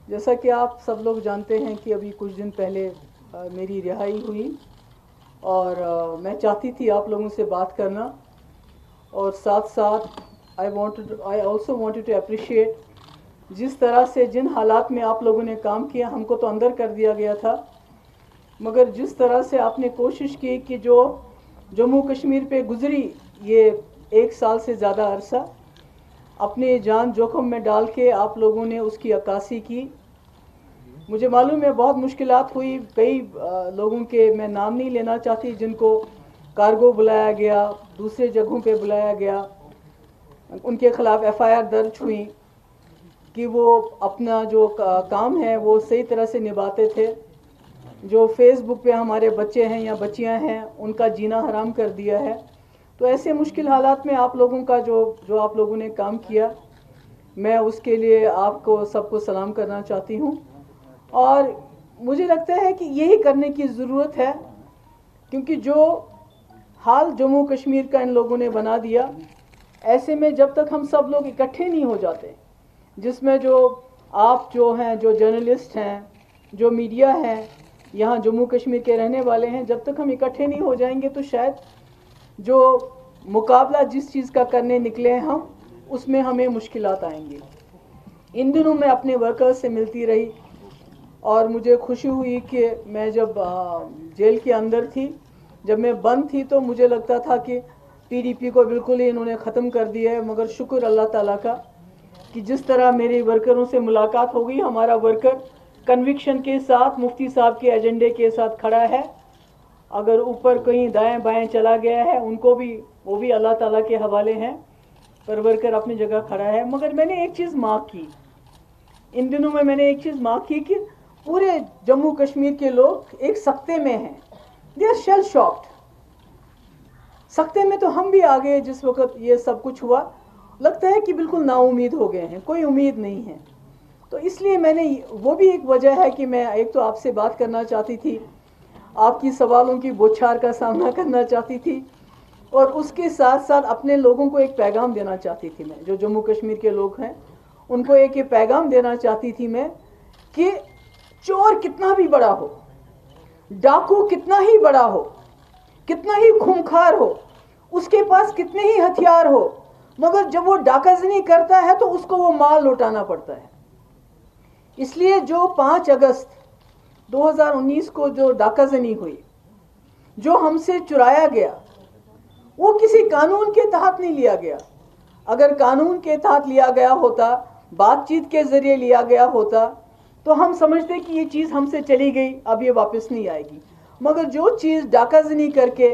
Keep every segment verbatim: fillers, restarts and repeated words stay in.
جیسا کہ آپ سب لوگ جانتے ہیں کہ ابھی کچھ دن پہلے میری رہائی ہوئی اور میں چاہتی تھی آپ لوگوں سے بات کرنا، اور ساتھ ساتھ I wanted I also wanted to appreciate جس طرح سے جن حالات میں آپ لوگوں نے کام کیا. ہم کو تو اندر کر دیا گیا تھا، مگر جس طرح سے آپ نے کوشش کی کہ جو جموں کشمیر پہ گزری یہ ایک سال سے زیادہ عرصہ اپنی جان جوخم میں ڈال کے آپ لوگوں نے اس کی عکاسی کی. مجھے معلوم ہے بہت مشکلات ہوئی، کئی لوگوں کے میں نام نہیں لینا چاہتی جن کو کارگو بلایا گیا، دوسرے جگہوں پہ بلایا گیا، ان کے خلاف ایف آئی آر درج ہوئی کہ وہ اپنا جو کام ہے وہ صحیح طرح سے نبھاتے تھے. جو فیس بک پہ ہمارے بچے ہیں یا بچیاں ہیں ان کا جینا حرام کر دیا ہے. تو ایسے مشکل حالات میں آپ لوگوں کا جو جو آپ لوگوں نے کام کیا، میں اس کے لیے آپ کو سب کو سلام کرنا چاہتی ہوں. اور مجھے لگتا ہے کہ یہی کرنے کی ضرورت ہے، کیونکہ جو حال جموں کشمیر کا ان لوگوں نے بنا دیا، ایسے میں جب تک ہم سب لوگ اکٹھے نہیں ہو جاتے، جس میں جو آپ جو ہیں جو جرنلسٹ ہیں، جو میڈیا ہیں، یہاں جموں کشمیر کے رہنے والے ہیں، جب تک ہم اکٹھے نہیں ہو جائیں گے تو شاید جو مقابلہ جس چیز کا کرنے نکلے ہیں ہم، اس میں ہمیں مشکلات آئیں گی. ان دنوں میں اپنے ورکرز سے ملتی رہی اور مجھے خوشی ہوئی کہ میں جب جیل کے اندر تھی، جب میں بند تھی، تو مجھے لگتا تھا کہ پی ڈی پی کو بالکل ہی انہوں نے ختم کر دیا ہے. مگر شکر اللہ تعالیٰ کا کہ جس طرح میرے ورکروں سے ملاقات ہو گئی، ہمارا ورکر کنوکشن کے ساتھ مفتی صاحب کے ایجنڈے کے ساتھ کھڑا ہے. اگر اوپر کہیں دائیں بائیں چلا گیا ہے ان کو بھی وہ بھی اللہ تعالیٰ کے حوالے ہیں، پر ورکر اپنی جگہ کھڑا ہے. مگر میں نے ایک چیز مارک کی ان دنوں میں میں نے ایک چیز مارک کی کہ پورے جموں کشمیر کے لوگ ایک سکتے میں ہیں. They are shell shocked. سکتے میں تو ہم بھی آ گئے جس وقت یہ سب کچھ ہوا. لگتا ہے کہ بالکل نا امید ہو گئے ہیں، کوئی امید نہیں ہے. تو اس لیے میں نے وہ بھی ایک وجہ ہے کہ میں ایک تو آپ سے بات کرنا چاہتی تھی، آپ کی سوالوں کی بوچھار کا سامنا کرنا چاہتی تھی، اور اس کے ساتھ ساتھ اپنے لوگوں کو ایک پیغام دینا چاہتی تھی. میں جو جموں کشمیر کے لوگ ہیں ان کو ایک یہ پیغام دینا چاہتی تھی میں کہ چور کتنا بھی بڑا ہو، ڈاکو کتنا ہی بڑا ہو، کتنا ہی خونخوار ہو، اس کے پاس کتنے ہی ہتھیار ہو، مگر جب وہ ڈاکہ زنی کرتا ہے تو اس کو وہ مال لوٹانا پڑتا ہے. اس لیے جو پانچ اگست دو ہزار انیس کو جو ڈاکہ زنی ہوئی، جو ہم سے چرایا گیا، وہ کسی قانون کے تحت نہیں لیا گیا. اگر قانون کے تحت لیا گیا ہوتا، بات چیت کے ذریعے لیا گیا ہوتا، تو ہم سمجھتے کہ یہ چیز ہم سے چلی گئی، اب یہ واپس نہیں آئے گی. مگر جو چیز ڈاکہ زنی کر کے،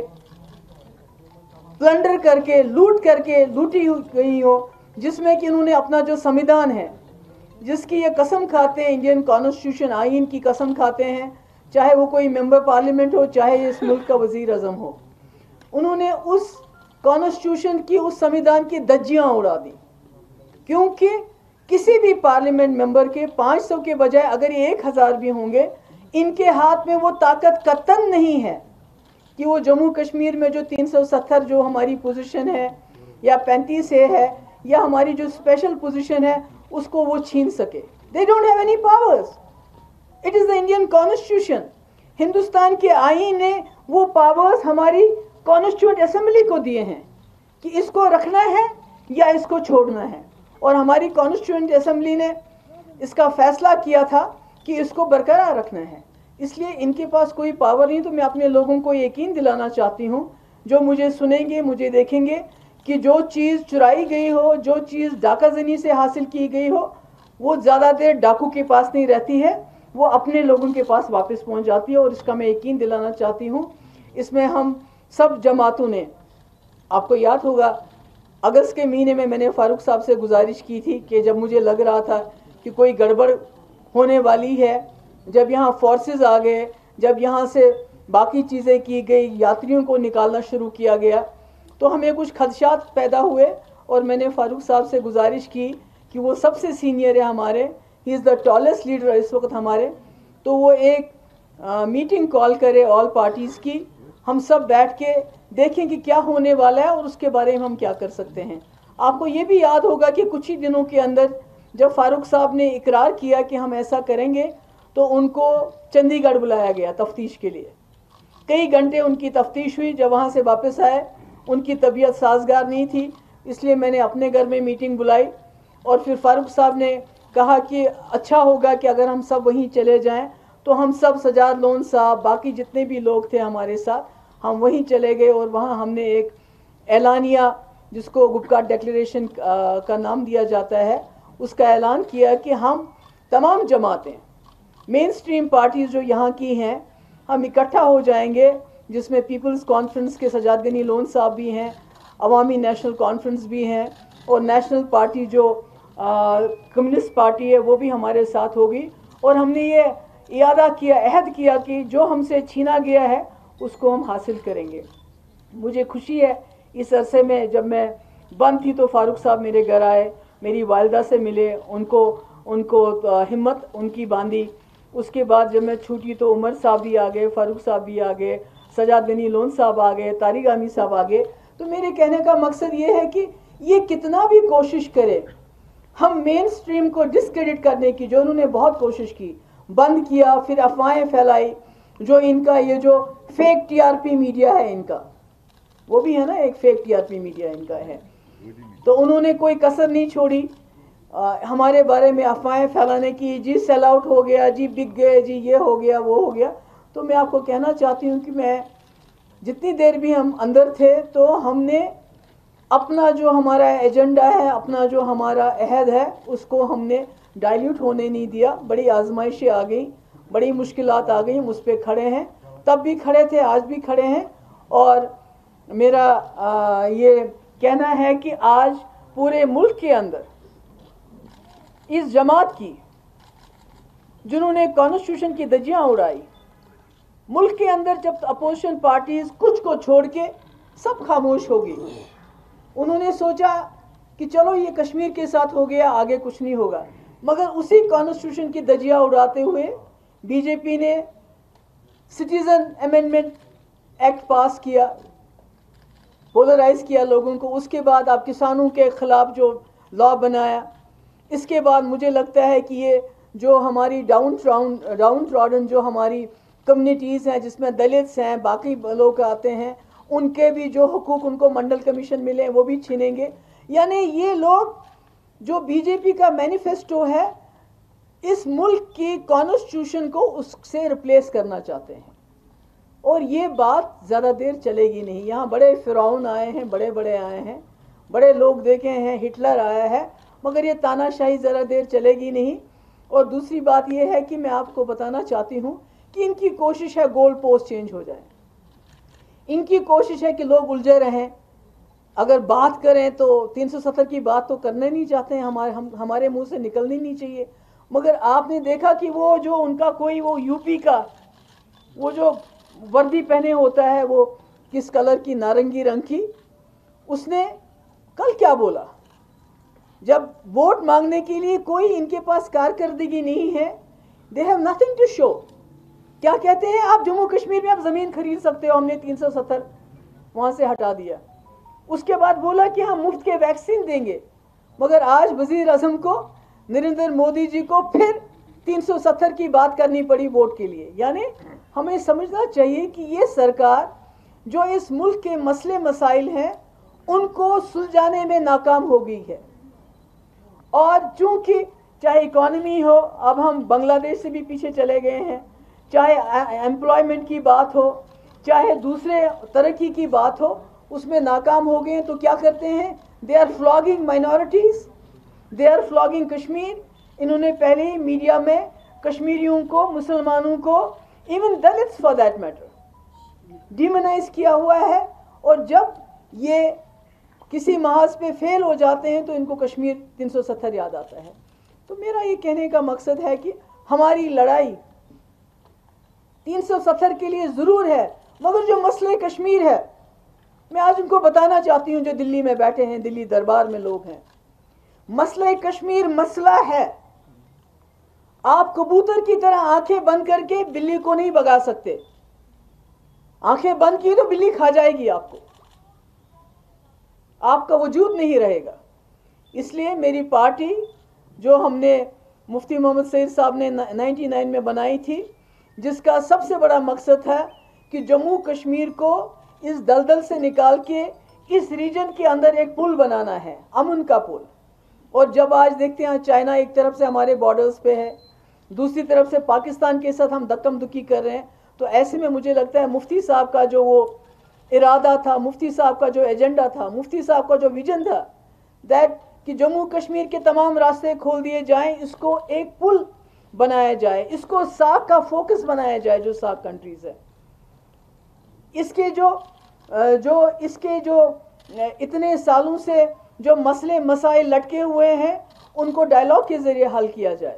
پلنڈر کر کے، لوٹ کر کے لوٹی گئی ہو، جس میں کہ انہوں نے اپنا جو سمویدھان ہے، جس کی یہ قسم کھاتے ہیں، انڈین کانسٹیٹیوشن آئین کی قسم کھاتے ہیں، چاہے وہ کوئی ممبر پارلیمنٹ ہو، چاہے اس ملک کا وزیر اعظم ہو، انہوں نے اس کانسٹیٹیوشن کی، اس سمویدھان کی دھجیاں اڑا دی. کیونکہ کسی بھی پارلیمنٹ ممبر کے پانچ سو کے بجائے اگر یہ ایک ہزار بھی ہوں گے، ان کے ہاتھ میں وہ طاقت قطعاً نہیں ہے کہ وہ جموں کشمیر میں جو تین سو ستر جو ہماری پوزیشن ہے، یا پینتیس اے ہے، یا ہماری جو اسپیشل پوزیشن ہے، اس کو وہ چھین سکے. They don't have any powers. It is the Indian Constitution. Hindustan کے آئین نے وہ پاورز ہماری کانسٹیٹیوئنٹ اسمبلی کو دیے ہیں کہ اس کو رکھنا ہے یا اس کو چھوڑنا ہے، اور ہماری کانسٹیٹیوئنٹ اسمبلی نے اس کا فیصلہ کیا تھا کہ اس کو برقرار رکھنا ہے. اس لیے ان کے پاس کوئی پاور نہیں. تو میں اپنے لوگوں کو یقین دلانا چاہتی ہوں، جو مجھے سنیں گے، مجھے دیکھیں گے، کہ جو چیز چرائی گئی ہو، جو چیز ڈاکہ زنی سے حاصل کی گئی ہو، وہ زیادہ دیر ڈاکو کے پاس نہیں رہتی ہے، وہ اپنے لوگوں کے پاس واپس پہنچ جاتی ہے. اور اس کا میں یقین دلانا چاہتی ہوں. اس میں ہم سب جماعتوں نے، آپ کو یاد ہوگا اگست کے مہینے میں میں نے فاروق صاحب سے گزارش کی تھی کہ جب مجھے لگ رہا تھا کہ کوئی گڑبڑ ہونے والی ہے، جب یہاں فورسز آ گئے، جب یہاں سے باقی چیزیں کی گئی، یاتریوں کو نکالنا شروع کیا گیا، تو ہمیں کچھ خدشات پیدا ہوئے. اور میں نے فاروق صاحب سے گزارش کی کہ وہ سب سے سینئر ہے ہمارے، ہی از دا ٹالسٹ لیڈر اس وقت ہمارے، تو وہ ایک میٹنگ کال کرے آل پارٹیز کی، ہم سب بیٹھ کے دیکھیں کہ کیا ہونے والا ہے اور اس کے بارے میں ہم کیا کر سکتے ہیں. آپ کو یہ بھی یاد ہوگا کہ کچھ ہی دنوں کے اندر جب فاروق صاحب نے اقرار کیا کہ ہم ایسا کریں گے تو ان کو چندی گڑھ بلایا گیا تفتیش کے لیے. کئی گھنٹے ان کی تفتیش ہوئی. جب وہاں سے واپس آئے ان کی طبیعت سازگار نہیں تھی, اس لیے میں نے اپنے گھر میں میٹنگ بلائی اور پھر فاروق صاحب نے کہا کہ اچھا ہوگا کہ اگر ہم سب وہیں چلے جائیں. تو ہم سب سجاد لون صاحب باقی جتنے بھی لوگ تھے ہمارے ساتھ ہم وہیں چلے گئے اور وہاں ہم نے ایک اعلانیہ جس کو گپکار ڈیکلیریشن کا نام دیا جاتا ہے اس کا اعلان کیا کہ ہم تمام جماعتیں مین سٹریم پارٹیز جو یہاں کی ہیں ہم اکٹھا ہو جائیں گے, جس میں پیپلز کانفرنس کے سجاد غنی لون صاحب بھی ہیں, عوامی نیشنل کانفرنس بھی ہیں اور نیشنل پارٹی جو کمیونسٹ پارٹی ہے وہ بھی ہمارے ساتھ ہوگی. اور ہم نے یہ اعادہ کیا, عہد کیا کہ جو ہم سے چھینا گیا ہے اس کو ہم حاصل کریں گے. مجھے خوشی ہے اس عرصے میں جب میں بند تھی تو فاروق صاحب میرے گھر آئے, میری والدہ سے ملے, ان کو ان کو ہمت ان کی باندھی. اس کے بعد جب میں چھوٹی تو عمر صاحب بھی آ گئے, فاروق صاحب بھی آ گئے, سجاد غنی لون صاحب آ گئے, طارق عامی صاحب آ گئے. تو میرے کہنے کا مقصد یہ ہے کہ یہ کتنا بھی کوشش کرے ہم مین سٹریم کو ڈسکریڈٹ کرنے کی, جو انہوں نے بہت کوشش کی, بند کیا, پھر افواہیں پھیلائی, جو ان کا یہ جو fake T R P media ہے ان کا, وہ بھی ہے نا ایک fake T R P media ان کا ہے, تو انہوں نے کوئی کسر نہیں چھوڑی ہمارے بارے میں افواہیں پھیلانے کی. جی سیل آؤٹ ہو گیا, جی بک گئے, جی یہ ہو گیا وہ ہو گیا. تو میں آپ کو کہنا چاہتی ہوں کہ میں جتنی دیر بھی ہم اندر تھے تو ہم نے اپنا جو ہمارا ایجنڈا ہے, اپنا جو ہمارا عہد ہے, اس کو ہم نے ڈائلیوٹ ہونے نہیں دیا. بڑی آزمائشیں آ گئیں, بڑی مشکلات آ گئیں, اس پہ کھڑے ہیں, تب بھی کھڑے تھے, آج بھی کھڑے ہیں. اور میرا آ, یہ کہنا ہے کہ آج پورے ملک کے اندر اس جماعت کی جنہوں نے کانسٹیٹیوشن کی دھجیاں اڑائی, ملک کے اندر جب اپوزیشن پارٹیز کچھ کو چھوڑ کے سب خاموش ہو گئی, انہوں نے سوچا کہ چلو یہ کشمیر کے ساتھ ہو گیا, آگے کچھ نہیں ہوگا. مگر اسی کانسٹیٹیوشن کی دھجیاں اڑاتے ہوئے بی جے پی نے سٹیزن امینڈمنٹ ایکٹ پاس کیا, پولرائز کیا لوگوں کو. اس کے بعد آپ کسانوں کے خلاف جو لا بنایا. اس کے بعد مجھے لگتا ہے کہ یہ جو ہماری ڈاؤن ٹراؤن ڈاؤن ٹراڈن جو ہماری کمیونٹیز ہیں, جس میں دلتس ہیں, باقی لوگ آتے ہیں, ان کے بھی جو حقوق ان کو منڈل کمیشن ملے وہ بھی چھینیں گے. یعنی یہ لوگ جو بی جے پی کا مینیفیسٹو ہے اس ملک کی کانسٹیٹیوشن کو اس سے ریپلیس کرنا چاہتے ہیں, اور یہ بات زیادہ دیر چلے گی نہیں. یہاں بڑے فرعون آئے ہیں, بڑے بڑے آئے ہیں, بڑے لوگ دیکھے ہیں, ہٹلر آیا ہے, مگر یہ تانا شاہی ذرا دیر چلے گی نہیں. اور دوسری بات یہ ہے کہ میں آپ کو بتانا چاہتی ہوں کہ ان کی کوشش ہے گول پوسٹ چینج ہو جائے, ان کی کوشش ہے کہ لوگ الجھے رہیں. اگر بات کریں تو تین سو ستر کی بات تو کرنا نہیں چاہتے ہیں, ہمارے ہم ہمارے منہ سے نکلنی نہیں چاہیے. مگر آپ نے دیکھا کہ وہ جو ان کا کوئی وہ یو پی کا وہ جو وردی پہنے ہوتا ہے, وہ کس کلر کی, نارنگی رنگ کی, اس نے کل کیا بولا, جب ووٹ مانگنے کے لیے کوئی ان کے پاس کارکردگی نہیں ہے, they have nothing to show. کیا کہتے ہیں, آپ جموں کشمیر میں آپ زمین خرید سکتے ہو, ہم نے تین سو ستر وہاں سے ہٹا دیا. اس کے بعد بولا کہ ہم مفت کے ویکسین دیں گے, مگر آج وزیر اعظم کو نریندر مودی جی کو پھر تین سو ستر کی بات کرنی پڑی ووٹ کے لیے. یعنی ہمیں سمجھنا چاہیے کہ یہ سرکار جو اس ملک کے مسئلے مسائل ہیں ان کو سلجھانے میں ناکام ہو گئی ہے. اور چونکہ چاہے اکانومی ہو, اب ہم بنگلہ دیش سے بھی پیچھے چلے گئے ہیں, چاہے ایمپلائمنٹ کی بات ہو, چاہے دوسرے ترقی کی بات ہو, اس میں ناکام ہو گئے ہیں. تو کیا کرتے ہیں, they are flogging minorities, they are flogging Kashmir. انہوں نے پہلے ہی میڈیا میں کشمیریوں کو, مسلمانوں کو, even Dalits for that matter demonise کیا ہوا ہے. اور جب یہ کسی محاذ پہ فیل ہو جاتے ہیں تو ان کو کشمیر تین سو ستر یاد آتا ہے. تو میرا یہ کہنے کا مقصد ہے کہ ہماری لڑائی تین سو ستر کے لیے ضرور ہے, مگر جو مسئلہ کشمیر ہے, میں آج ان کو بتانا چاہتی ہوں جو دلی میں بیٹھے ہیں, دلی دربار میں لوگ ہیں, مسئلہ کشمیر مسئلہ ہے. آپ کبوتر کی طرح آنکھیں بند کر کے بلی کو نہیں بھگا سکتے. آنکھیں بند کی تو بلی کھا جائے گی آپ کو, آپ کا وجود نہیں رہے گا. اس لیے میری پارٹی جو ہم نے مفتی محمد سعید صاحب نے نائنٹی نائن میں بنائی تھی، جس کا سب سے بڑا مقصد ہے کہ جموں کشمیر کو اس دلدل سے نکال کے اس ریجن کے اندر ایک پل بنانا ہے، امن کا پل۔ اور جب آج دیکھتے ہیں چائنا ایک طرف سے ہمارے بارڈرز پہ ہے، دوسری طرف سے پاکستان کے ساتھ ہم دکم دکی کر رہے ہیں، تو ایسے میں مجھے لگتا ہے مفتی صاحب کا جو وہ ارادہ تھا، مفتی صاحب کا جو ایجنڈا تھا، مفتی صاحب کا جو ویژن تھا، دیٹ کہ جموں کشمیر کے تمام راستے کھول دیے جائیں، اس کو ایک پل بنایا جائے، اس کو ساک کا فوکس بنایا جائے جو ساک کنٹریز ہے۔ اس کے جو جو اس کے جو اتنے سالوں سے جو مسئلے مسائل لٹکے ہوئے ہیں ان کو ڈائلاگ کے ذریعے حل کیا جائے۔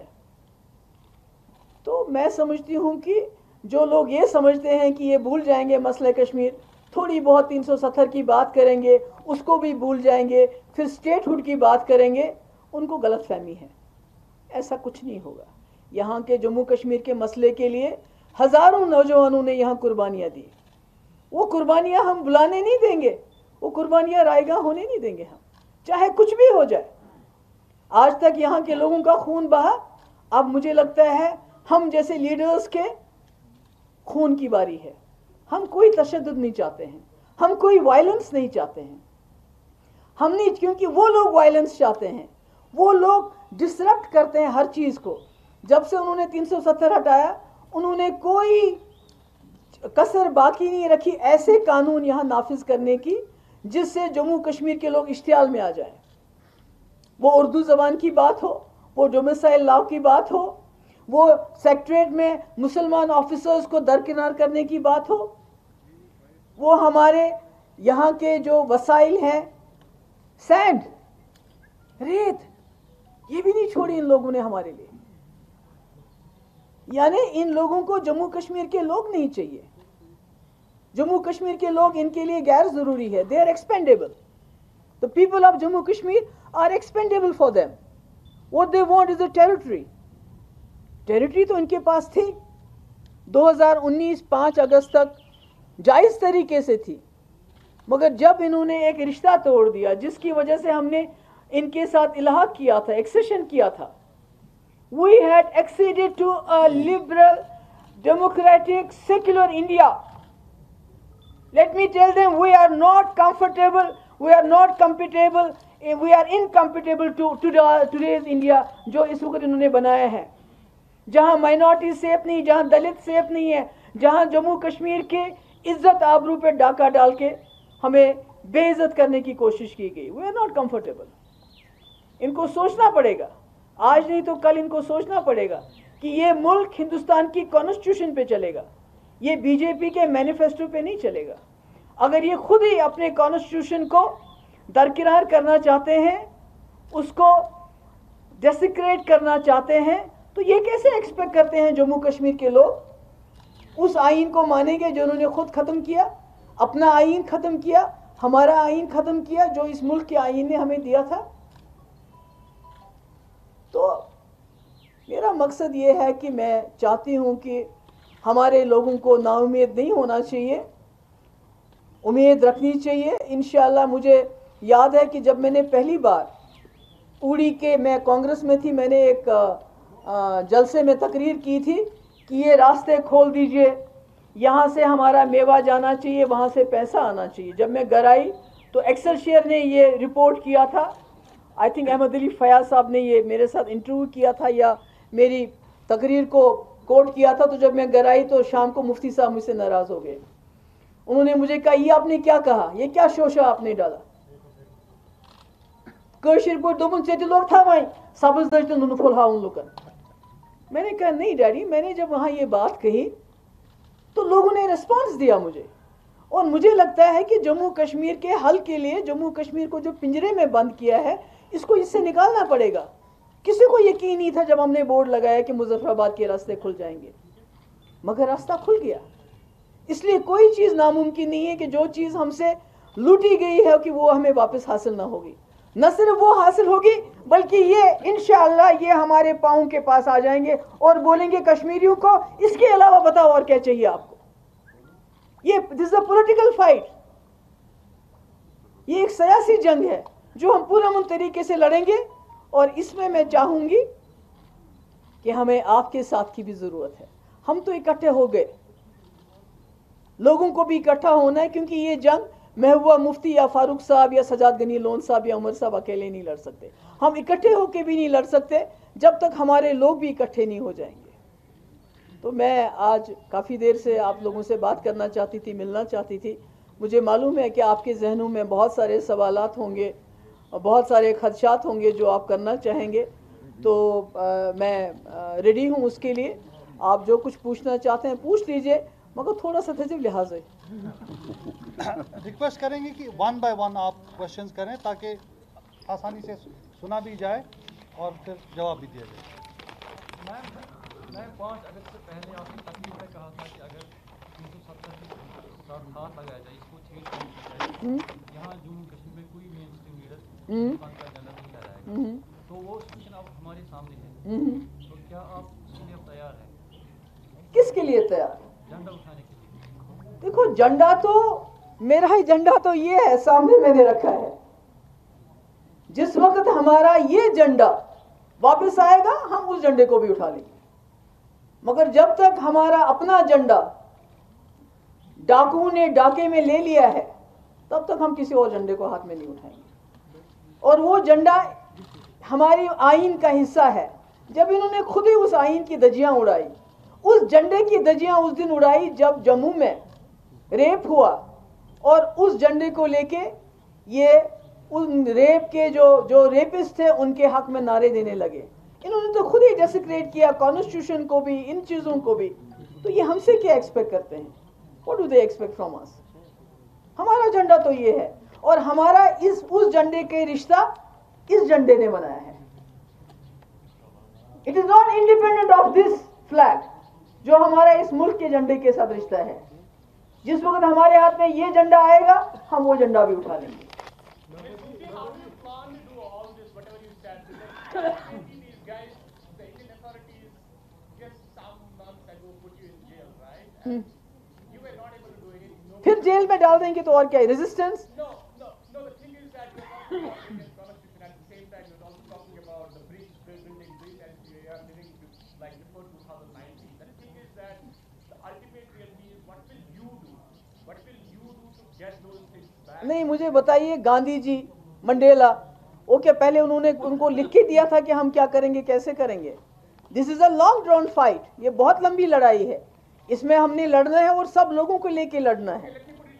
تو میں سمجھتی ہوں کہ جو لوگ یہ سمجھتے ہیں کہ یہ بھول جائیں گے مسئلہ کشمیر، تھوڑی بہت تین سو ستر کی بات کریں گے، اس کو بھی بھول جائیں گے، پھر اسٹیٹ ہوڈ کی بات کریں گے، ان کو غلط فہمی ہے۔ ایسا کچھ نہیں ہوگا۔ یہاں کے جموں کشمیر کے مسئلے کے لیے ہزاروں نوجوانوں نے یہاں قربانیاں دی، وہ قربانیاں ہم بلانے نہیں دیں گے، وہ قربانیاں رائے گاہ ہونے نہیں دیں گے ہم، چاہے کچھ بھی ہو جائے۔ آج تک یہاں کے لوگوں کا خون بہا، اب مجھے لگتا ہے ہم جیسے لیڈرز کے خون کی باری ہے۔ ہم کوئی تشدد نہیں چاہتے ہیں، ہم کوئی وائلنس نہیں چاہتے ہیں، ہم نہیں، کیونکہ وہ لوگ وائلنس چاہتے ہیں، وہ لوگ ڈسرپٹ کرتے ہیں ہر چیز کو۔ جب سے انہوں نے تین سو ستر ہٹایا، انہوں نے کوئی کسر باقی نہیں رکھی ایسے قانون یہاں نافذ کرنے کی جس سے جموں کشمیر کے لوگ اشتعال میں آ جائیں۔ وہ اردو زبان کی بات ہو، وہ ڈومیسائل لاء کی بات ہو، وہ سیکٹریٹ میں مسلمان آفیسرز کو درکنار کرنے کی بات ہو، وہ ہمارے یہاں کے جو وسائل ہیں، سینڈ، ریت، یہ بھی نہیں چھوڑی ان لوگوں نے ہمارے لیے۔ یعنی ان لوگوں کو جموں کشمیر کے لوگ نہیں چاہیے، جموں کشمیر کے لوگ ان کے لیے غیر ضروری ہے۔ They are expendable, the people of Jammu Kashmir are expendable for them. What they want is a territory. Territory تو ان کے پاس تھی، دو ہزار انیس پانچ اگست تک جائز طریقے سے تھی، مگر جب انہوں نے ایک رشتہ توڑ دیا جس کی وجہ سے ہم نے ان کے ساتھ الحاق کیا تھا، ایکسیشن کیا تھا، we had acceded to a liberal, democratic, secular India. Let me tell them we are not comfortable, we are not compatible, we are incompatible to, to today's India جو اس وقت انہوں نے بنایا ہے، جہاں مائنورٹی سیف نہیں، جہاں دلت سیف نہیں ہے، جہاں جموں کشمیر کے عزت آبرو پہ ڈاکہ ڈال کے ہمیں بے عزت کرنے کی کوشش کی گئی۔ we are not comfortable. ان کو سوچنا پڑے گا، آج نہیں تو کل ان کو سوچنا پڑے گا کہ یہ ملک ہندوستان کی کانسٹیٹیوشن پہ چلے گا، یہ بی جے پی کے مینیفیسٹو پہ نہیں چلے گا۔ اگر یہ خود ہی اپنے کانسٹیٹیوشن کو درکنار کرنا چاہتے ہیں، اس کو ڈیسیکریٹ کرنا چاہتے ہیں، تو یہ کیسے ایکسپیکٹ کرتے ہیں جموں کشمیر کے لوگ اس آئین کو مانیں گے جو انہوں نے خود ختم کیا، اپنا آئین ختم کیا، ہمارا آئین ختم کیا جو اس ملک کے آئین نے ہمیں دیا تھا؟ تو میرا مقصد یہ ہے کہ میں چاہتی ہوں کہ ہمارے لوگوں کو نا امید نہیں ہونا چاہیے، امید رکھنی چاہیے۔ انشاءاللہ مجھے یاد ہے کہ جب میں نے پہلی بار اوڑی کے، میں کانگریس میں تھی، میں نے ایک جلسے میں تقریر کی تھی کہ یہ راستے کھول دیجئے، یہاں سے ہمارا میوہ جانا چاہیے، وہاں سے پیسہ آنا چاہیے۔ جب میں گھر آئی تو ایکسلشیئر نے یہ رپورٹ کیا تھا، آئی تھنک احمد علی فیاض صاحب نے یہ میرے ساتھ انٹرویو کیا تھا یا میری تقریر کو کوٹ کیا تھا، تو جب میں گھر آئی تو شام کو مفتی صاحب مجھ سے ناراض ہو گئے۔ انہوں نے مجھے کہا یہ آپ نے کیا کہا، یہ کیا شوشہ آپ نے ڈالا؟ کٲشِر پٲٹھۍ دوٚپُن ژےٚ تہِ لوگ تھا وۄنۍ سبز دٔج تہٕ نُنہٕ پھوٚل ہاوُن لُکن۔ میں نے کہا نہیں ڈیڈی، میں نے جب وہاں یہ بات کہی تو لوگوں نے ریسپانس دیا مجھے، اور مجھے لگتا ہے کہ جموں کشمیر کے حل کے لیے، جموں کشمیر کو جو پنجرے میں بند کیا ہے، اس کو اس سے نکالنا پڑے گا۔ کسی کو یقین نہیں تھا جب ہم نے بورڈ لگایا کہ مظفر آباد کے راستے کھل جائیں گے، مگر راستہ کھل گیا۔ اس لیے کوئی چیز ناممکن نہیں ہے کہ جو چیز ہم سے لوٹی گئی ہے کہ وہ ہمیں واپس حاصل نہ ہوگی۔ نہ صرف وہ حاصل ہوگی بلکہ یہ انشاءاللہ یہ ہمارے پاؤں کے پاس آ جائیں گے اور بولیں گے کشمیریوں کو اس کے علاوہ بتاؤ اور کیا چاہیے آپ کو۔ یہ دس از اے پولیٹیکل فائٹ، یہ ایک سیاسی جنگ ہے جو ہم پورامن طریقے سے لڑیں گے اور اس میں میں چاہوں گی کہ ہمیں آپ کے ساتھ کی بھی ضرورت ہے. ہم تو اکٹھے ہو گئے, لوگوں کو بھی اکٹھا ہونا ہے, کیونکہ یہ جنگ محبوبہ مفتی یا فاروق صاحب یا سجاد غنی لون صاحب یا عمر صاحب اکیلے نہیں لڑ سکتے. ہم اکٹھے ہو کے بھی نہیں لڑ سکتے جب تک ہمارے لوگ بھی اکٹھے نہیں ہو جائیں گے. تو میں آج کافی دیر سے آپ لوگوں سے بات کرنا چاہتی تھی, ملنا چاہتی تھی. مجھے معلوم ہے کہ آپ کے ذہنوں میں بہت سارے سوالات ہوں گے اور بہت سارے خدشات ہوں گے جو آپ کرنا چاہیں گے, تو میں ریڈی ہوں اس کے لیے. آپ جو کچھ پوچھنا چاہتے ہیں پوچھ لیجئے, مگر تھوڑا سا تہذیب لحاظ ہے. ریکویسٹ کریں گے کہ ون بائی ون آپ کوشچنز کریں تاکہ آسانی سے سنا بھی جائے اور پھر جواب بھی دیا جائے. میں پانچ اگست سے پہلے آپ نے تقریر میں کہا تھا کہ اگر تین سو ستر کے ساتھ ہاتھ لگایا جائے, اس کو چینج کیا جائے, یہاں جموں کشمیر میں کوئی مین اسٹریم لیڈر پاکستان کا جھنڈا نہیں لہرائے گا. تو وہ سچویشن اب ہمارے سامنے ہے, تو کیا آپ اس کے لیے تیار ہیں؟ کس کے لیے تیار؟ جھنڈا اٹھانے کے لیے. دیکھو جھنڈا تو میرا ہی جھنڈا تو یہ ہے, سامنے میں نے رکھا ہے. جس وقت ہمارا یہ جھنڈا واپس آئے گا ہم اس جھنڈے کو بھی اٹھا لیں گے, مگر جب تک ہمارا اپنا جھنڈا ڈاکوؤں نے ڈاکے میں لے لیا ہے تب تک ہم کسی اور جھنڈے کو ہاتھ میں نہیں اٹھائیں گے. اور وہ جھنڈا ہماری آئین کا حصہ ہے. جب انہوں نے خود ہی اس آئین کی دجیاں اڑائی, اس جھنڈے کی دجیاں اس دن اڑائی جب جموں میں ریپ ہوا, اور اس جھنڈے کو لے کے یہ ان ریپ کے جو جو ریپسٹ تھے ان کے حق میں نعرے دینے لگے. انہوں نے تو خود ہی ڈیسیکریٹ کیا کانسٹیٹیوشن کو بھی, ان چیزوں کو بھی. تو یہ ہم سے کیا ایکسپیکٹ کرتے ہیں؟ What do they expect from us? ہمارا جھنڈا تو یہ ہے, اور ہمارا اس اس جھنڈے کے رشتہ اس جھنڈے نے بنایا ہے. It is not independent of this flag, جو ہمارا اس ملک کے جھنڈے کے ساتھ رشتہ ہے. جس وقت ہمارے ہاتھ میں یہ جھنڈا آئے گا ہم وہ جھنڈا بھی اٹھا لیں گے. پھر جیل میں ڈال دیں گے تو اور کیا ہے, ریزسٹنس. نہیں, مجھے بتائیے گاندھی جی, منڈیلا, وہ کیا پہلے انہوں نے ان کو لکھ کے دیا تھا کہ ہم کیا کریں گے, کیسے کریں گے؟ This is a long drawn fight, یہ بہت لمبی لڑائی ہے. اس میں ہم نے لڑنا ہے اور سب لوگوں کو لے کے لڑنا ہے.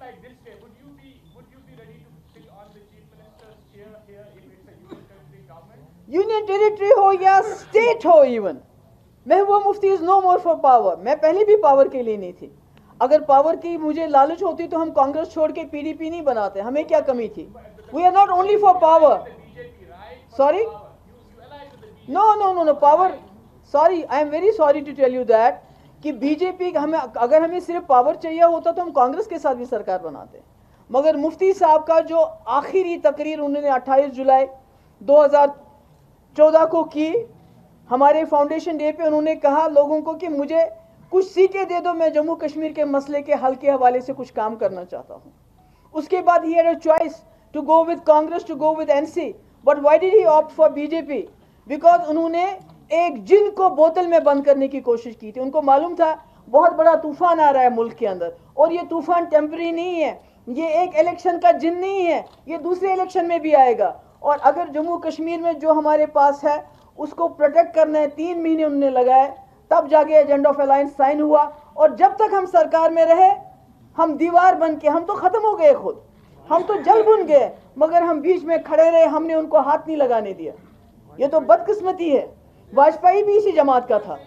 یونین ٹیریٹری ہو یا اسٹیٹ ہو, even Mehbooba Mufti is no more for power. میں پہلے بھی پاور کے لیے نہیں تھی. اگر پاور کی مجھے لالچ ہوتی تو ہم کانگریس چھوڑ کے پی ڈی پی نہیں بناتے. ہمیں کیا کمی تھی؟ We are not only for power. Sorry, no no no no power, sorry, I am very sorry to tell you that کہ بی جے پی ہمیں, اگر ہمیں صرف پاور چاہیے ہوتا تو ہم کانگریس کے ساتھ بھی سرکار بناتے. مگر مفتی صاحب کا جو آخری تقریر انہوں نے اٹھائیس جولائی دو ہزار چودہ کو کی, ہمارے فاؤنڈیشن ڈے پہ انہوں نے کہا لوگوں کو کہ مجھے کچھ سیٹیں دے دو, میں جموں کشمیر کے مسئلے کے حل کے حوالے سے کچھ کام کرنا چاہتا ہوں. اس کے بعد he had a choice to go with Congress, to go with N C, but why did he opt for B J P? Because انہوں نے ایک جن کو بوتل میں بند کرنے کی کوشش کی تھی. ان کو معلوم تھا بہت بڑا طوفان آ رہا ہے ملک کے اندر, اور یہ طوفان ٹیمپری نہیں ہے, یہ ایک الیکشن کا جن نہیں ہے, یہ دوسرے الیکشن میں بھی آئے گا. اور اگر جموں کشمیر میں جو ہمارے پاس ہے اس کو پروٹیکٹ کرنا ہے, تین مہینے انہوں نے لگائے, تب جا کے ایجنڈا آف الائنس سائن ہوا. اور جب تک ہم سرکار میں رہے ہم دیوار بن کے, ہم تو ختم ہو گئے خود, ہم تو جل بن گئے, مگر ہم بیچ میں کھڑے رہے, ہم نے ان کو ہاتھ نہیں لگانے دیا. یہ تو بدقسمتی ہے. واجپئی بھی اسی جماعت کا تھا.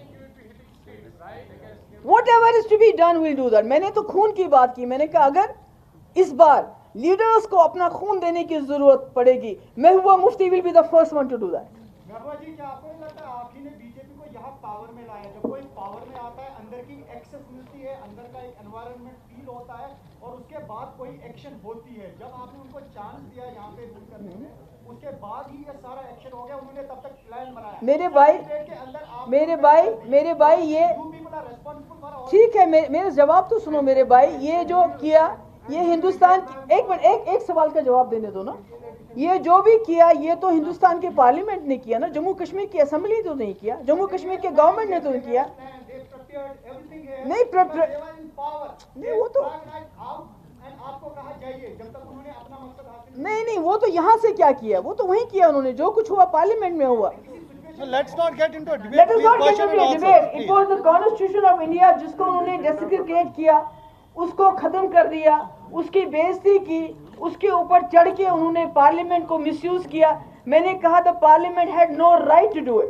Whatever is to be done we'll do that. میں نے تو خون کی بات کی. میں نے کہا اگر اس بار لیڈرز کو اپنا خون دینے کی ضرورت پڑے گی, Mehbooba Mufti will be the first one to do that. Mehbooba ji, کیا آپ کو نہیں لگتا آپ ہی نے بی جے پی کو یہاں پاور میں لایا؟ جب کوئی پاور میں آتا ہے اندر کی ایکسس ملتی ہے, اندر کا ایک انوائرمنٹ فیل ہوتا ہے, اور اس کے بعد کوئی ایکشن ہوتی ہے. جب آپ نے ان کو چانس دیا یہاں پہ رول کرنے میں, اس کے بعد ہی یہ سارا ایکشن ہو گیا. انہوں نے تب تک پلان بنایا. میرے بھائی میرے بھائی میرے بھائی یہ ٹھیک ہے, میرے جواب تو سنو میرے بھائی. یہ جو کیا یہ ہندوستان, ایک منٹ, ایک ایک سوال کا جواب دینے دو نا. یہ جو بھی کیا یہ تو ہندوستان کے پارلیمنٹ نے کیا نا, جموں کشمیر کی اسمبلی تو نہیں کیا, جموں کشمیر کے گورنمنٹ نے تو نہیں کیا. نہیں نہیں وہ تو نہیں نہیں وہ تو یہاں سے کیا کیا, وہ تو وہیں کیا انہوں نے, جو کچھ ہوا پارلیمنٹ میں ہوا. Let's not get into a debate. Let us not Please get into a question and debate. answer, It was the Constitution of India جس کو انہوں نے desecrate کیا, اس کو ختم کر دیا, اس کی بےعزتی کی, اس کے اوپر چڑھ کے انہوں نے پارلیمنٹ کو مس یوز کیا. میں نے کہا the parliament had no right to do it.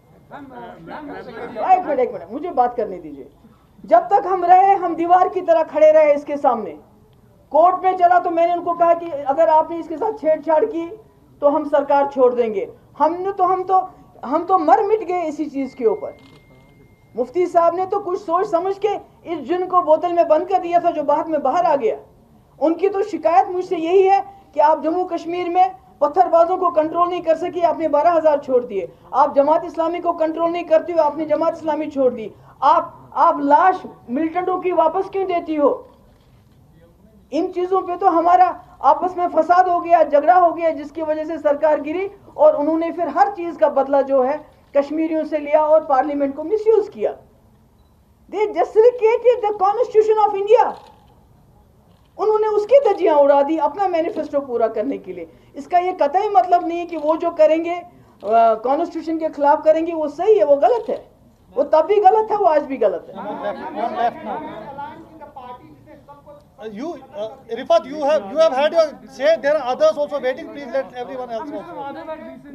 ایک منٹ ایک منٹ مجھے بات کرنے دیجیے. جب تک ہم رہے ہم دیوار کی طرح کھڑے رہے اس کے سامنے. کورٹ میں چلا تو میں نے ان کو کہا کہ اگر آپ نے اس کے ساتھ چھیڑ چھاڑ کی تو ہم سرکار چھوڑ دیں گے. ہم نے تو ہم تو ہم تو مر مٹ گئے اسی چیز کے اوپر. مفتی صاحب نے تو کچھ سوچ سمجھ کے اس جن کو بوتل میں بند کر دیا تھا جو بعد میں باہر آ گیا. ان کی تو شکایت مجھ سے یہی ہے کہ آپ جموں کشمیر میں پتھر بازوں کو کنٹرول نہیں کر سکی, آپ نے بارہ ہزار چھوڑ دیے. آپ جماعت اسلامی کو کنٹرول نہیں کرتی ہو, آپ نے جماعت اسلامی چھوڑ دی. آپ آپ لاش ملٹنٹوں کی واپس کیوں دیتی ہو؟ ان چیزوں پہ تو ہمارا آپس میں فساد ہو گیا, جھگڑا ہو گیا, جس کی وجہ سے سرکار گری, اور انہوں نے پھر ہر چیز کا بدلہ جو ہے کشمیریوں سے لیا اور پارلیمنٹ کو مس یوز کیا. They desecrated the Constitution of India. انہوں نے اس کی دھجیاں اڑا دی اپنا مینیفیسٹو پورا کرنے کے لیے. اس کا یہ قطعی مطلب نہیں کہ وہ جو کریں گے کانسٹیٹیوشن کے خلاف کریں گے وہ صحیح ہے, وہ غلط ہے. وہ تب بھی غلط ہے, وہ آج بھی غلط ہے. Uh, you, uh, Rifat, you have you have had your say. There are others also waiting. Please let everyone else also.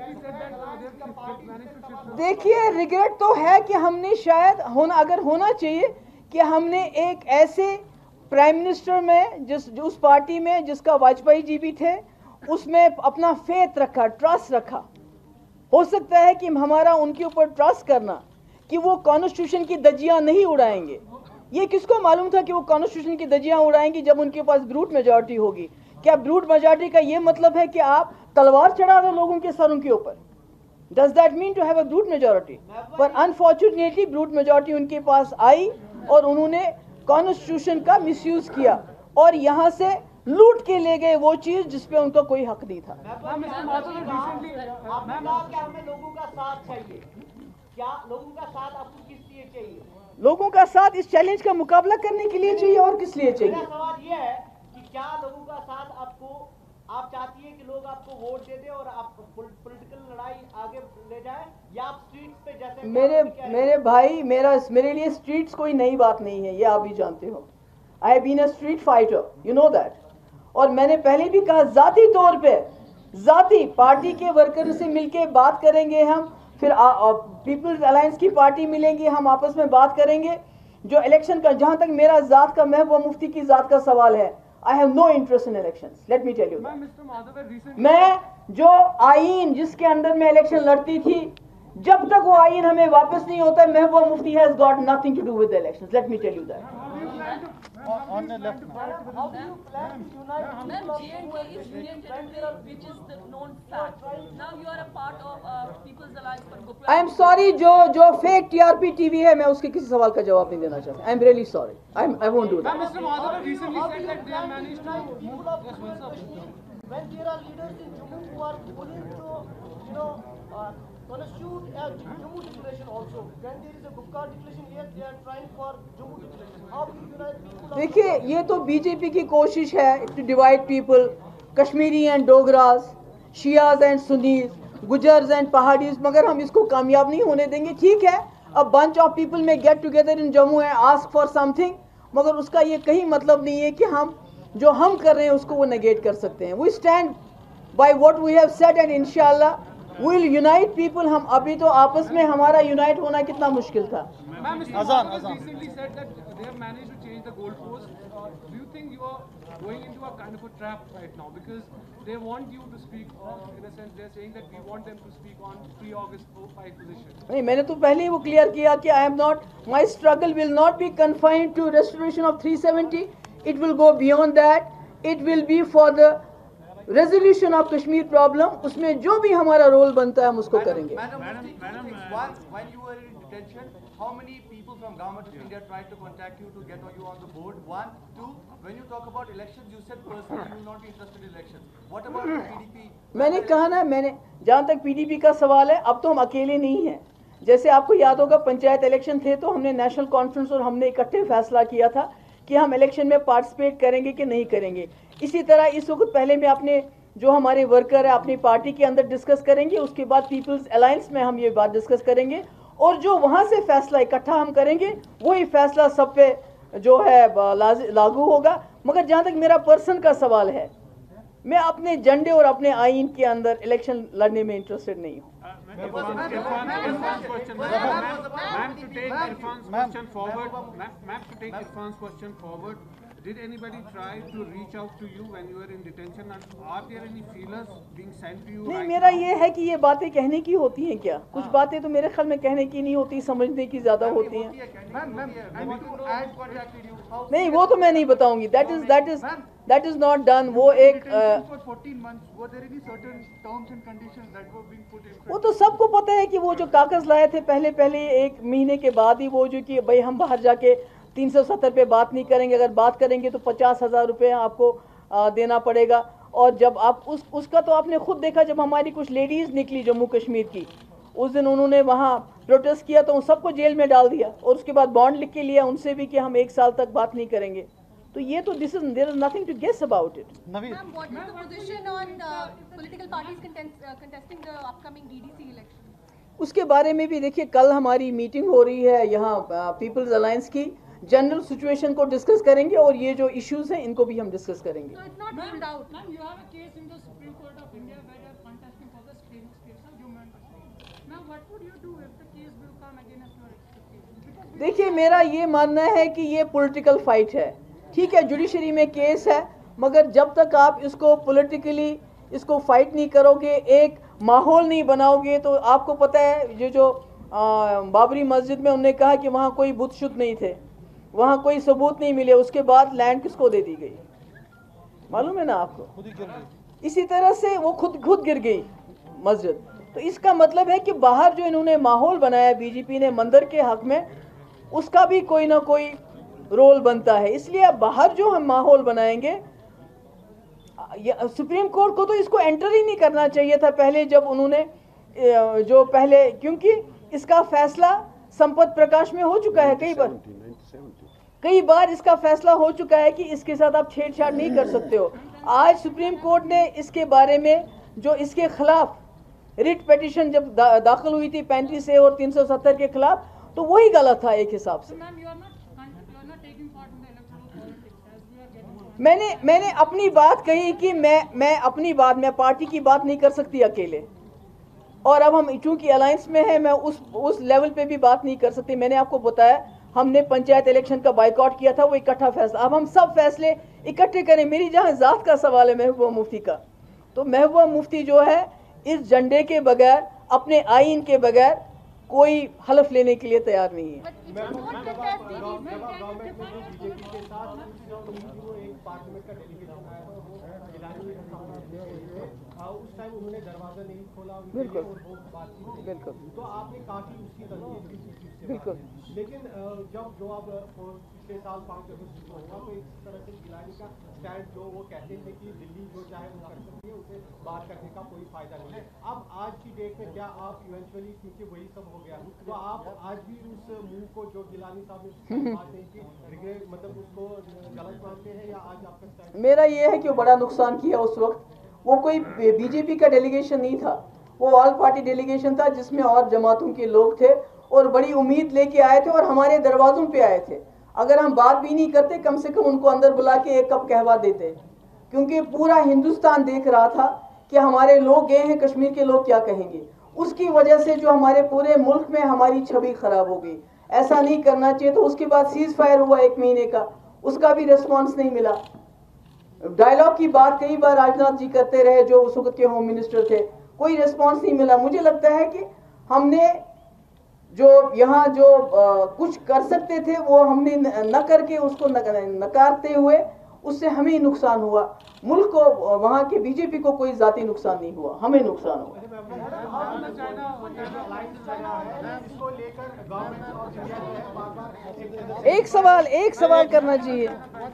دیکھیے ریگریٹ تو ہے کہ ہم نے شاید ہونا اگر ہونا چاہیے کہ ہم نے ایک ایسے پرائم منسٹر میں جس اس پارٹی میں جس کا واجپئی جی بھی تھے اس میں اپنا فیتھ رکھا, ٹرسٹ رکھا. ہو سکتا ہے کہ ہمارا ان کے اوپر ٹرسٹ کرنا کہ وہ کانسٹیٹیوشن کی دھجیاں نہیں اڑائیں گے. یہ کس کو معلوم تھا کہ وہ کانسٹیٹیوشن کی دھجیاں اڑائیں گی جب ان کے پاس بروٹ میجورٹی ہوگی؟ کیا بروٹ میجورٹی کا یہ مطلب ہے کہ آپ تلوار چڑھا دو لوگوں کے سروں کے اوپر؟ Does that mean to have a brute majority? پر انفارچونیٹلی بروٹ میجورٹی ان کے پاس آئی اور انہوں نے کانسٹیٹیوشن کا مس یوز کیا اور یہاں سے لوٹ کے لے گئے وہ چیز جس پہ ان کا کوئی حق نہیں تھا. لوگوں کا ساتھ اس چیلنج کا مقابلہ کرنے کے لیے چاہیے اور کس لیے چاہیے؟ سوال یہ ہے کہ کیا لوگوں کا ساتھ آپ کو آپ چاہتی ہیں کہ لوگ آپ کو ووٹ دے دیں اور آپ پولیٹیکل لڑائی آگے لے جائیں, یا آپ اسٹریٹس پہ جیسے میرے میرے بھائی میرا میرے لیے اسٹریٹس کوئی نئی بات نہیں ہے, یہ آپ بھی جانتے ہو. I have been a street fighter, you know that. اور میں نے پہلے بھی کہا ذاتی طور پہ ذاتی پارٹی کے ورکر سے مل کے بات کریں گے ہم, پھر پیپلز الائنس کی پارٹی ملیں گی, ہم آپس میں بات کریں گے. جو الیکشن کا جہاں تک میرا ذات کا محبوبہ مفتی کی ذات کا سوال ہے, I have no interest in elections. Let me tell you that. میں جو آئین جس کے اندر میں الیکشن لڑتی تھی, جب تک وہ آئین ہمیں واپس نہیں ہوتا, Mehbooba Mufti has got nothing to do with the elections. Let me tell you that. On the left now. How do you plan to unite people of J and K is union territory, which is the known fact. Now you are a part of uh, People's Alliance for Gopal. I am sorry, جو جو fake T R P T V ہے, میں اس کے کسی سوال کا جواب نہیں دینا چاہتا. I am really sorry. I I won't do that. Mister Madhav recently said that they have managed to move up. when there are leaders in Jammu who are willing to, you know, uh, constitute a Jammu declaration also. When there is a Gupkar declaration here, they are trying for Jammu declaration. How do you unite people? دیکھیے یہ تو be J پی کی کوشش ہے to divide people, Kashmiri and Dogras, Shias and Sunnis, Gujjars and Paharis, مگر ہم اس کو کامیاب نہیں ہونے دیں گے. ٹھیک ہے, a bunch of people may get together in Jammu and ask for something, مگر اس کا یہ کہیں مطلب نہیں ہے کہ ہم جو ہم کر رہے ہیں اس کو وہ نیگیٹ کر سکتے ہیں. We stand by what we have said and انشاءاللہ وی ول یونائٹ پیپل. ہم ابھی تو آپس میں ہمارا یونائٹ ہونا کتنا مشکل تھا. Azan, Azan. Recently said that they have managed to change the goalposts. Uh, do you think you are going into a kind of a trap right now because they want you to speak? Uh, in a sense, they are saying that we want them to speak on pre-August five position. نہیں, میں نے تو پہلے ہی وہ clear کیا کہ I am not, my struggle will not be confined to restoration of three seventy. It will go beyond that. It will be for the resolution of Kashmir problem, उसमें जो भी हमारा रोल बनता है हम उसको करेंगे. Madam, Madam, Madam, one, while you were in detention, how many people from Government of India tried to contact you to get you on the board? One, two. When you talk about elections, you said personally you will not be interested in elections. What about the P D P? मैंने कहा ना, मैंने जहाँ तक PDP का सवाल है, अब तो हम अकेले नहीं हैं. जैसे आपको याद होगा पंचायत इलेक्शन थे तो हमने नेशनल कॉन्फ्रेंस और हमने इकट्ठे फैसला किया था कि हम इलेक्शन में पार्टिसिपेट करेंगे कि नहीं करेंगे. इसी तरह इस वक्त पहले में अपने जो हमारे वर्कर है अपनी पार्टी के अंदर डिस्कस करेंगे, उसके बाद पीपल्स अलायंस में हम ये बात डिस्कस करेंगे और जो वहाँ से फैसला इकट्ठा हम करेंगे वही फैसला सब पे जो है लागू होगा. मगर जहाँ तक मेरा पर्सन का सवाल है, मैं अपने झंडे और अपने आइन के अंदर इलेक्शन लड़ने में इंटरेस्टेड नहीं हूँ. Did anybody try to reach out to you when you were in detention, and are there any feelers being sent to you? नहीं, right मेरा now? ये है कि ये बातें कहने की होती हैं क्या? कुछ बातें तो मेरे ख्याल में कहने की नहीं होती, समझने की ज्यादा होती हैं. Ma'am, ma'am, I want to know who contacted you. How नहीं, वो तो मैं नहीं बताऊंगी. That is that is that is not done. वो एक detention for fourteen months. Were there any certain terms and conditions that were being put in? वो तो सबको पता है कि वो जो कागज लाए थे पहले पहले एक महीने के बाद ही, वो जो कि भाई हम बाहर जाके तीन सौ सत्तर पे बात नहीं करेंगे, अगर बात करेंगे तो पचास हजार रुपये आपको आ, देना पड़ेगा. और जब आप उस उसका तो आपने खुद देखा, जब हमारी कुछ लेडीज़ निकली जम्मू कश्मीर की, उस दिन उन्होंने वहाँ प्रोटेस्ट किया तो उन सबको जेल में डाल दिया और उसके बाद बॉन्ड लिख के लिया उनसे भी कि हम एक साल तक बात नहीं करेंगे. तो ये तो this is there is nothing to guess about it. Naveen, Ma'am, what is the position on uh, political parties contest, uh, contesting the upcoming D D C election? उसके बारे में भी देखिए, कल हमारी मीटिंग हो रही है यहाँ पीपल्स अलायंस की. जनरल सिचुएशन को डिस्कस करेंगे और ये जो इश्यूज हैं इनको भी हम डिस्कस करेंगे. So it's not ruled out. Ma'am, you have a case in the Supreme Court of India where you are contesting for the state states of Jammu and Kashmir. Now, what would you do if the case will come against your expectations? Because देखिए, मेरा ये मानना है कि ये political fight है. ठीक है, जुडिशरी में केस है, मगर जब तक आप इसको पॉलिटिकली इसको फाइट नहीं करोगे, एक माहौल नहीं बनाओगे, तो आपको पता है ये जो आ, बाबरी मस्जिद में उन्होंने कहा कि वहाँ कोई बुत शुद्ध नहीं थे, वहाँ कोई सबूत नहीं मिले, उसके बाद लैंड किसको दे दी गई मालूम है ना आपको? खुद ही गिर गई. इसी तरह से वो खुद खुद गिर गई मस्जिद. तो इसका मतलब है कि बाहर जो इन्होंने माहौल बनाया बीजेपी ने मंदिर के हक में, उसका भी कोई ना कोई रोल बनता है. इसलिए अब बाहर जो हम माहौल बनाएंगे, सुप्रीम कोर्ट को तो इसको एंटर ही नहीं करना चाहिए था पहले, जब उन्होंने जो पहले, क्योंकि इसका फैसला संपत प्रकाश में हो चुका है कई बार कई बार इसका फैसला हो चुका है कि इसके साथ आप छेड़छाड़ नहीं कर सकते हो. आज सुप्रीम कोर्ट ने इसके बारे में जो इसके खिलाफ रिट पिटीशन जब दा, दाखिल हुई थी पैंतीस ए और तीन सौ सत्तर के खिलाफ, तो वही गलत था एक हिसाब से. ma'am, you are not you are not taking part in the electoral politics as we are getting. मैंने मैंने अपनी बात कही कि मैं मैं अपनी बात मैं पार्टी की बात नहीं कर सकती अकेले, और अब हम चूंकि अलायंस में है, मैं उस उस लेवल पे भी बात नहीं कर सकती. मैंने आपको बताया हमने पंचायत इलेक्शन का बाइकआउट किया था, वो इकट्ठा फैसला. अब हम सब फैसले इकट्ठे करें. मेरी जहाँ ज़ात का सवाल है महबूबा मुफ्ती का, तो महबूबा मुफ्ती जो है इस झंडे के बगैर, अपने आइन के बगैर कोई हलफ लेने के लिए तैयार नहीं है. गवर्नमेंट में जो बीजेपी के साथ एक पार्लियामेंट का डेलीगेशन आया था, उस टाइम उन्होंने दरवाजा नहीं खोला. बिल्कुल बातचीत बिल्कुल तो आपने कहा कि उसकी तनकीद की थी उससे बिल्कुल. बात. लेकिन जब जो अब पिछले साल पाँच अगस्त को हुआ, तो इस तरह से गिलानी का स्टैंड जो वो कहते थे कि दिल्ली जो चाहे वो कर सकती है, उसे बात करने का कोई फायदा नहीं है. अब आज की डेट में क्या आप इवेंचुअली, क्योंकि वही सब हो गया, तो आप आज भी उस मूव को जो गिलानी साहब ने बात नहीं की, रिग्रेट मतलब उसको गलत मानते हैं, या आज आपका स्टैंड? मेरा ये है कि वो बड़ा नुकसान किया उस वक्त. वो कोई बीजेपी का डेलीगेशन नहीं था, वो ऑल पार्टी डेलीगेशन था जिसमें और जमातों के लोग थे और बड़ी उम्मीद लेके आए थे और हमारे दरवाज़ों पे आए थे. अगर हम बात भी नहीं करते, कम से कम उनको अंदर बुला के एक कप कहवा देते, क्योंकि पूरा हिंदुस्तान देख रहा था कि हमारे लोग गए हैं, कश्मीर के लोग क्या कहेंगे. उसकी वजह से जो हमारे पूरे मुल्क में हमारी छवि खराब हो गई. ऐसा नहीं करना चाहिए. तो उसके बाद सीज फायर हुआ एक महीने का, उसका भी रिस्पॉन्स नहीं मिला. डायलॉग की बात कई बार राजनाथ जी करते रहे जो उस वक्त के होम मिनिस्टर थे, कोई रिस्पॉन्स नहीं मिला. मुझे लगता है कि हमने जो यहाँ जो आ, कुछ कर सकते थे वो हमने न करके उसको नकारते हुए اس سے ہمیں نقصان ہوا. ملک کو, وہاں کے بی جے پی کو کوئی ذاتی نقصان نہیں ہوا, ہمیں نقصان ہوا. ایک سوال ایک سوال کرنا چاہیے.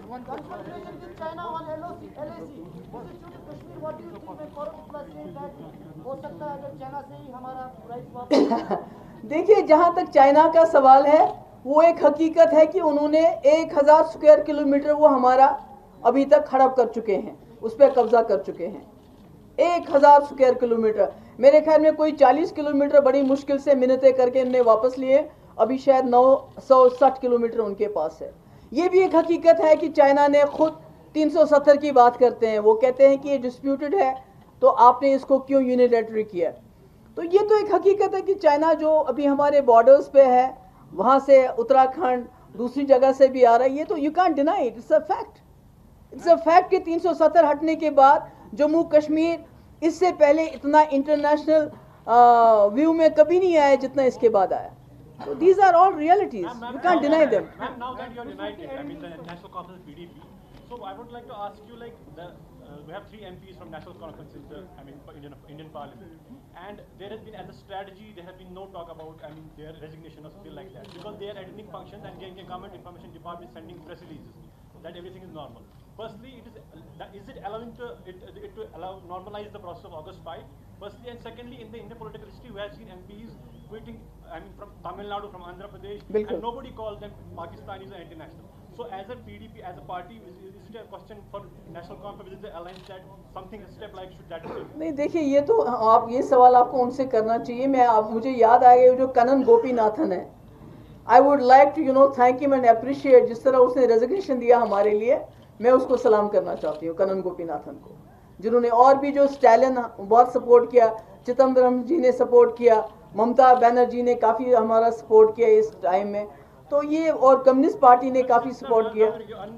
دیکھیے, جہاں تک چائنا کا سوال ہے, وہ ایک حقیقت ہے کہ انہوں نے ایک ہزار اسکوائر کلو میٹر وہ ہمارا ابھی تک ہڑپ کر چکے ہیں, اس پہ قبضہ کر چکے ہیں. ایک ہزار اسکوائر کلو میٹر, میرے خیال میں کوئی چالیس کلو میٹر بڑی مشکل سے منتیں کر کے انہوں نے واپس لیے, ابھی شاید نو سو ساٹھ کلو میٹر ان کے پاس ہے. یہ بھی ایک حقیقت ہے کہ چائنا نے خود تین سو ستر کی بات کرتے ہیں, وہ کہتے ہیں کہ یہ ڈسپیوٹڈ ہے تو آپ نے اس کو کیوں یونیلیٹری کیا. تو یہ تو ایک حقیقت ہے کہ چائنا جو ابھی ہمارے بارڈرز پہ ہے, وہاں سے اتراکھنڈ دوسری جگہ سے بھی آ رہا ہے, یہ تو you can't deny it, it's a fact. It's a fact کہ تین سو ستر ہٹنے کے بعد جموں کشمیر اس سے پہلے اتنا انٹرنیشنل ویو میں کبھی نہیں آیا جتنا اس کے بعد آیا. So these are all realities. You can't deny them. Ma'am, now that you're united, I mean the National Conference P D P, so I would like to ask you, like, the, uh, we have three M Ps from National Conference in the, I mean, Indian, Indian Parliament, and there has been, as a strategy, there has been no talk about, I mean, their resignation or something like that, because they are attending functions and getting a government information department sending press releases that everything is normal. Firstly, it is, that, is it allowing to, it, it to allow, normalize the process of August fifth? Firstly, and secondly, in the Indian political history, we have seen M Ps quitting, I mean, from Tamil Nadu, from Andhra Pradesh, Bilkul. and nobody calls them Pakistanis or anti-national. So as a P D P, as a party, is, is it a question for National Conference within the alliance that something, a step like should that be? نہیں دیکھیے, یہ تو آپ یہ سوال آپ کو ان سے کرنا چاہیے. میں آپ, مجھے یاد آ گیا جو کنن گوپی ناتھن ہے, I would like to you know thank him and appreciate, جس طرح اس نے ریزگنیشن دیا ہمارے لیے, میں اس کو سلام کرنا چاہتی ہوں کنن گوپی ناتھن کو, جنہوں نے, اور بھی جو اسٹالن بہت سپورٹ کیا, چدمبرم جی نے سپورٹ کیا, ممتا بینرجی نے کافی ہمارا سپورٹ کیا اس ٹائم میں, تو یہ, اور کمیونسٹ پارٹی نے کافی سپورٹ کیا.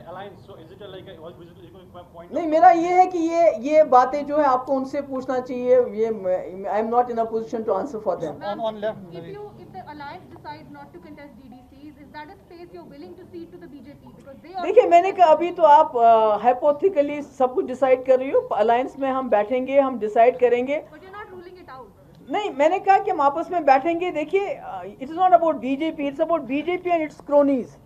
نہیں, میرا یہ ہے کہ یہ یہ باتیں جو ہے آپ کو ان سے پوچھنا چاہیے, یہ I am not in a position to answer for them. If you, if the alliance decides not to contest D D Cs, is that a space you're willing to cede to the B J P? Because they are. دیکھیے, میں نے کہا ابھی تو آپ ہائپوتھیکلی سب کچھ decide کر رہی ہو, الائنس میں ہم بیٹھیں گے, ہم ڈیسائیڈ کریں گے. But you're not ruling it out. نہیں, میں نے کہا کہ ہم آپس میں بیٹھیں گے. دیکھیے, it is not about B J P, it's about B J P and it's cronies.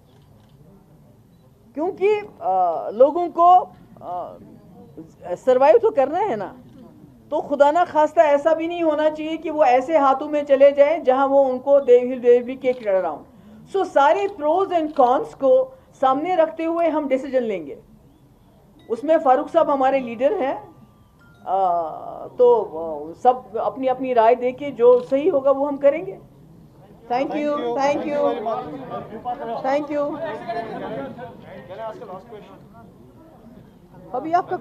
کیونکہ لوگوں کو سروائیو تو کرنا ہے نا, تو خدا نہ خواستہ ایسا بھی نہیں ہونا چاہیے کہ وہ ایسے ہاتھوں میں چلے جائیں جہاں وہ ان کو دے ول بی کیکڈ اراؤنڈ. سو سارے پروز اینڈ کونس کو سامنے رکھتے ہوئے ہم ڈیسیجن لیں گے. اس میں فاروق صاحب ہمارے لیڈر ہیں, تو سب اپنی اپنی رائے دے کے جو صحیح ہوگا وہ ہم کریں گے. Thank you, thank you, thank you. ابھی آپ کا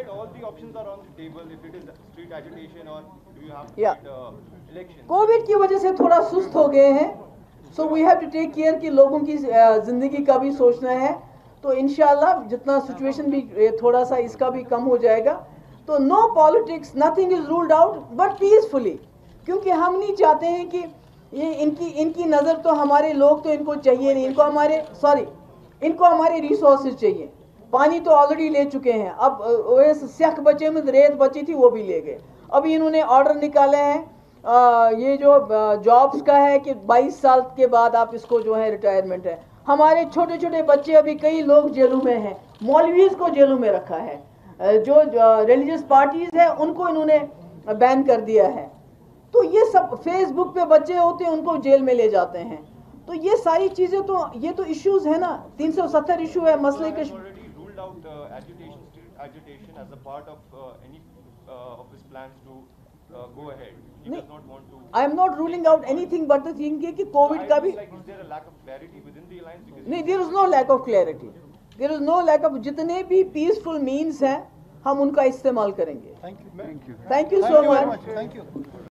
کووڈ کی وجہ سے تھوڑا سست ہو گئے ہیں, so we have to take care کہ لوگوں کی زندگی کا بھی سوچنا ہے. تو انشاءاللہ جتنا سچویشن بھی تھوڑا سا اس کا بھی کم ہو جائے گا, تو no politics, nothing is ruled out but peacefully. کیونکہ ہم نہیں چاہتے ہیں کہ یہ ان کی ان کی نظر تو ہمارے لوگ تو ان کو چاہیے نہیں, ان کو ہمارے سوری ان کو ہمارے ریسورسز چاہیے. پانی تو آلریڈی لے چکے ہیں, اب سیاہ بچے میں ریت بچی تھی وہ بھی لے گئے. ابھی انہوں نے آرڈر نکالے ہیں یہ جو جابس کا ہے کہ بائیس سال کے بعد آپ اس کو جو ہے ریٹائرمنٹ ہے. ہمارے چھوٹے چھوٹے بچے, ابھی کئی لوگ جیلوں میں ہیں, مولویز کو جیلوں میں رکھا ہے, جو ریلیجیس پارٹیز ہیں ان کو انہوں نے بین کر دیا ہے. تو یہ سب فیس بک پہ بچے ہوتے ہیں, ان کو جیل میں لے جاتے ہیں. تو یہ ساری چیزیں تو یہ تو ایشوز ہیں نا, تین سو ستر ایشو ہے مسئلے کے. Out uh, agitation, street agitation as a part of uh, any uh, of his plans to uh, go ahead. He does not want to. I am not ruling out anything but the thing کہ COVID کا بھی. Like, is there a lack of clarity within the alliance? Because نہیں, there is no lack of clarity. There is no lack of, جتنے بھی peaceful means ہیں ہم ان کا استعمال کریں گے. Thank you. Thank you so much. Thank you.